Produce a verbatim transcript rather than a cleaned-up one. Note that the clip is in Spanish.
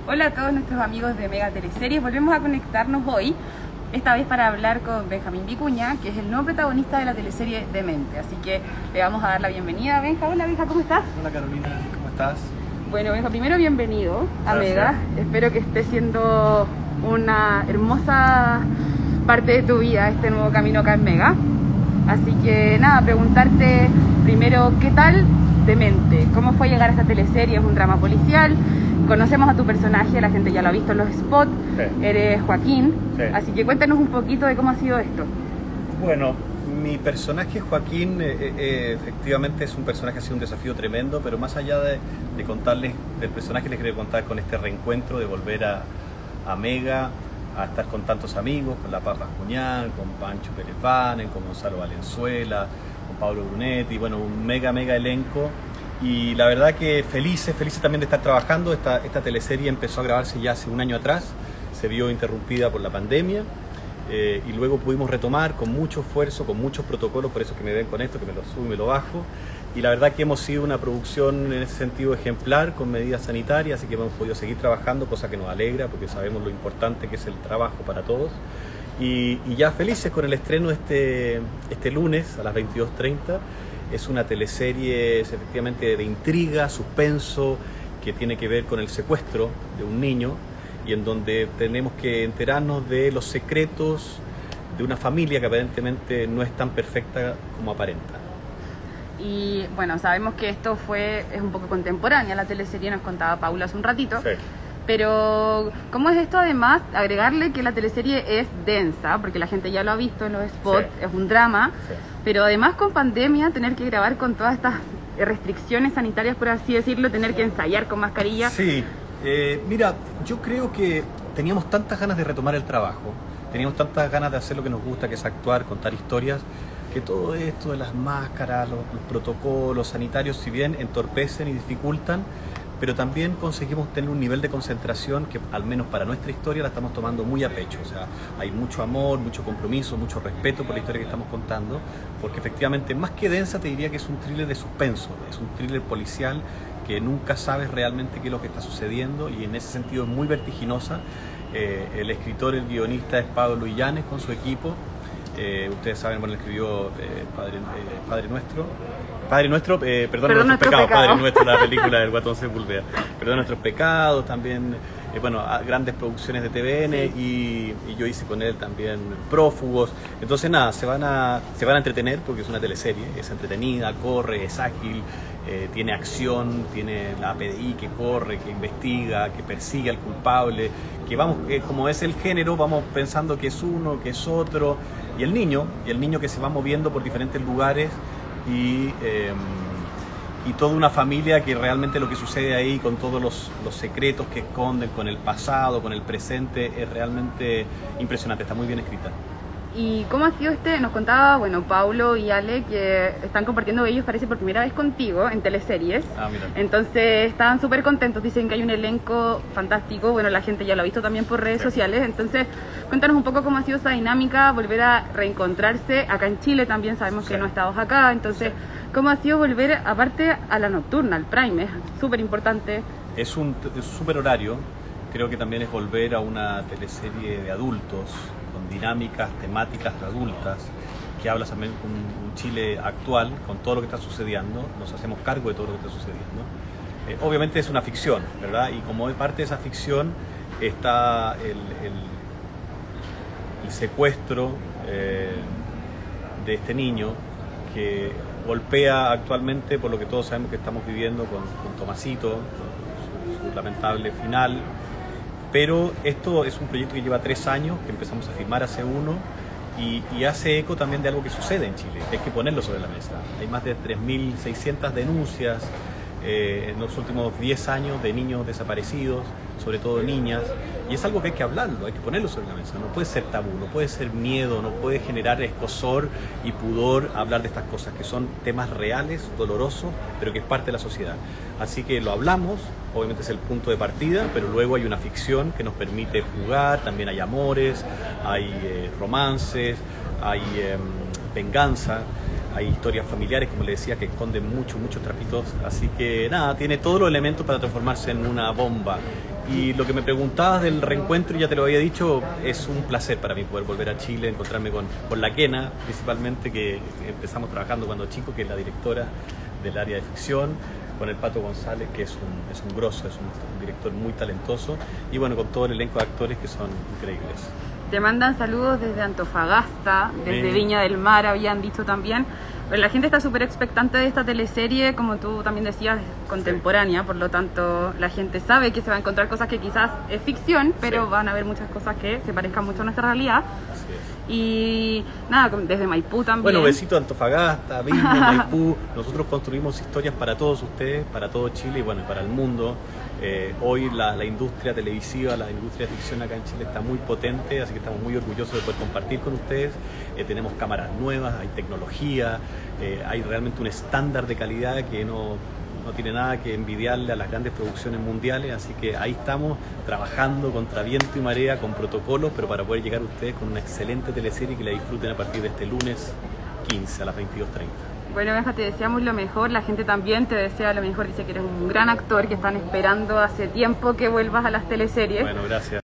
Hola a todos nuestros amigos de Mega Teleseries, volvemos a conectarnos hoy, esta vez para hablar con Benjamín Vicuña, que es el nuevo protagonista de la teleserie Demente. Así que le vamos a dar la bienvenida a Benja. Hola Benja, ¿cómo estás? Hola Carolina, ¿cómo estás? Bueno Benja, primero bienvenido a Gracias. Mega, espero que esté siendo una hermosa parte de tu vida este nuevo camino acá en Mega. Así que nada, preguntarte primero, ¿qué tal Demente? ¿Cómo fue llegar a esta teleserie? Es un drama policial. Conocemos a tu personaje, la gente ya lo ha visto en los spots, sí. Eres Joaquín, sí. Así que cuéntanos un poquito de cómo ha sido esto. Bueno, mi personaje Joaquín eh, eh, efectivamente es un personaje que ha sido un desafío tremendo, pero más allá de, de contarles del personaje, les quería contar con este reencuentro de volver a, a Mega, a estar con tantos amigos, con La Paz Bascuñán, con Pancho Pérez Banen, con Gonzalo Valenzuela, con Pablo Brunetti, bueno, un mega, mega elenco. Y la verdad que felices, felices también de estar trabajando. Esta, esta teleserie empezó a grabarse ya hace un año atrás, se vio interrumpida por la pandemia eh, y luego pudimos retomar con mucho esfuerzo, con muchos protocolos, por eso que me ven con esto, que me lo subo y me lo bajo. Y la verdad que hemos sido una producción en ese sentido ejemplar, con medidas sanitarias, así que hemos podido seguir trabajando, cosa que nos alegra porque sabemos lo importante que es el trabajo para todos. Y, y ya felices con el estreno este, este lunes a las veintidós treinta. Es una teleserie efectivamente de intriga, suspenso, que tiene que ver con el secuestro de un niño y en donde tenemos que enterarnos de los secretos de una familia que aparentemente no es tan perfecta como aparenta. Y bueno, sabemos que esto fue es un poco contemporánea, la teleserie nos contaba Paula hace un ratito. Sí. Pero, ¿cómo es esto además? Agregarle que la teleserie es densa, porque la gente ya lo ha visto en los spots, sí. Es un drama, sí. Pero además con pandemia, tener que grabar con todas estas restricciones sanitarias, por así decirlo, tener que ensayar con mascarilla. Sí, eh, mira, yo creo que teníamos tantas ganas de retomar el trabajo, teníamos tantas ganas de hacer lo que nos gusta, que es actuar, contar historias, que todo esto de las máscaras, los, los protocolos sanitarios, si bien entorpecen y dificultan, pero también conseguimos tener un nivel de concentración que al menos para nuestra historia la estamos tomando muy a pecho. O sea, hay mucho amor, mucho compromiso, mucho respeto por la historia que estamos contando, porque efectivamente más que densa te diría que es un thriller de suspenso, es un thriller policial que nunca sabes realmente qué es lo que está sucediendo y en ese sentido es muy vertiginosa. Eh, el escritor, el guionista es Pablo Illanes con su equipo. Eh, ustedes saben, bueno, él escribió eh, Padre, eh, Padre Nuestro, Padre Nuestro, eh, perdón, Perdón nuestros pecados, pecado. Padre Nuestro, la película del Guatón Sepúlveda, Perdón nuestros pecados, también, eh, bueno, grandes producciones de T V N, sí. y, y yo hice con él también Prófugos. Entonces nada, se van a, se van a entretener porque es una teleserie, es entretenida, corre, es ágil, eh, tiene acción, tiene la P D I que corre, que investiga, que persigue al culpable, que vamos, eh, como es el género, vamos pensando que es uno, que es otro, y el niño, y el niño que se va moviendo por diferentes lugares y, eh, y toda una familia que realmente lo que sucede ahí con todos los, los secretos que esconden, con el pasado, con el presente, es realmente impresionante, está muy bien escrita. ¿Y cómo ha sido este? Nos contaba, bueno, Paulo y Ale, que están compartiendo ellos, parece, por primera vez contigo en teleseries. Ah, mira. Entonces, estaban súper contentos, dicen que hay un elenco fantástico, bueno, la gente ya lo ha visto también por redes sí. sociales. Entonces, cuéntanos un poco cómo ha sido esa dinámica, volver a reencontrarse acá en Chile, también sabemos sí. que no estabas acá, entonces, sí. ¿cómo ha sido volver, aparte, a la nocturna, al prime? Es súper importante. Es un súper horario, creo que también es volver a una teleserie de adultos, con dinámicas, temáticas adultas, que habla también con un Chile actual, con todo lo que está sucediendo, nos hacemos cargo de todo lo que está sucediendo. Eh, obviamente es una ficción, ¿verdad? Y como parte de esa ficción está el, el, el secuestro eh, de este niño que golpea actualmente, por lo que todos sabemos que estamos viviendo con, con Tomasito, con su, su lamentable final. Pero esto es un proyecto que lleva tres años, que empezamos a filmar hace uno y, y hace eco también de algo que sucede en Chile, hay que ponerlo sobre la mesa. Hay más de tres mil seiscientas denuncias eh, en los últimos diez años de niños desaparecidos, sobre todo niñas, y es algo que hay que hablarlo, hay que ponerlo sobre la mesa. No puede ser tabú, no puede ser miedo, no puede generar escozor y pudor hablar de estas cosas, que son temas reales, dolorosos, pero que es parte de la sociedad. Así que lo hablamos, obviamente es el punto de partida, pero luego hay una ficción que nos permite jugar, también hay amores, hay eh, romances, hay eh, venganza. hay historias familiares, como le decía, que esconden muchos, muchos trapitos, así que nada, tiene todos los elementos para transformarse en una bomba. Y lo que me preguntabas del reencuentro, ya te lo había dicho, es un placer para mí poder volver a Chile, encontrarme con, con la Kena, principalmente, que empezamos trabajando cuando chico, que es la directora del área de ficción, con el Pato González, que es un, es un grosso, es un, un director muy talentoso, y bueno, con todo el elenco de actores que son increíbles. Te mandan saludos desde Antofagasta, desde Bien. Viña del Mar, habían dicho también. Pero la gente está súper expectante de esta teleserie, como tú también decías, contemporánea, por lo tanto la gente sabe que se va a encontrar cosas que quizás es ficción, pero Sí. van a haber muchas cosas que se parezcan mucho a nuestra realidad. Así es. Y nada, desde Maipú también. Bueno, besito a Antofagasta, Viña, Maipú. Nosotros construimos historias para todos ustedes, para todo Chile y bueno, para el mundo. Eh, hoy la, la industria televisiva, la industria de ficción acá en Chile está muy potente, así que estamos muy orgullosos de poder compartir con ustedes. Eh, tenemos cámaras nuevas, hay tecnología, eh, hay realmente un estándar de calidad que no, no tiene nada que envidiarle a las grandes producciones mundiales, así que ahí estamos trabajando contra viento y marea, con protocolos, pero para poder llegar a ustedes con una excelente teleserie que la disfruten a partir de este lunes quince a las veintidós treinta. Bueno, Benja, te deseamos lo mejor, la gente también te desea lo mejor, dice que eres un gran actor, que están esperando hace tiempo que vuelvas a las teleseries. Bueno, gracias.